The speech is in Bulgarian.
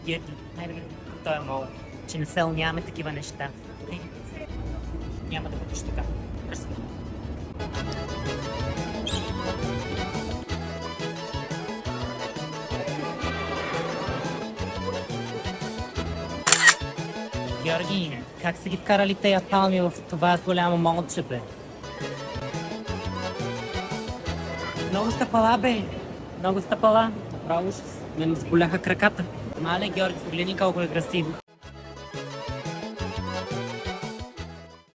Георги, хайде, той е мол, че на село нямаме такива неща. Няма да бъдеш така. Красиво. Георги, как са ги вкарали тея палми в това голямо молче, бе? Много стъпала, бе. Много стъпала. Право, ме разболяха краката. Мале, Георги, погледни колко е красиво.